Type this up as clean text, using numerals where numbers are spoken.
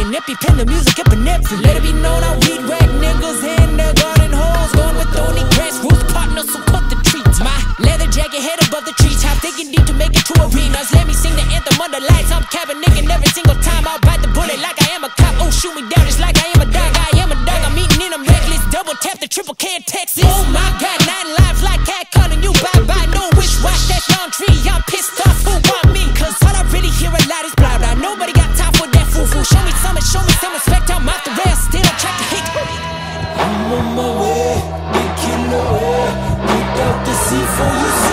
getting epipen, the music epinephrine. Let it be known I weed whack niggas in the garden holes, going with only grassroots partners who cut the trees. My leather jacket head above the trees, how thinking deep to make it to arenas. Let me sing the anthem under lights, I'm capping nigga every single time. I'll bite the bullet like I am a cop. Oh, shoot me down just like I am a dog. I am a dog, I'm eating in a necklace. Double tap the triple K in Texas. Oh my God, 9 lives like cat calling you bye-bye. No wish, watch that long tree. I'm pissed off, who want me? Cause all I really hear a lot is blah blah. Nobody got time for that foo-foo. Show me some respect, I'm off the rail. Still I try to hit. I'm on my way, big killer way. Without the C for you.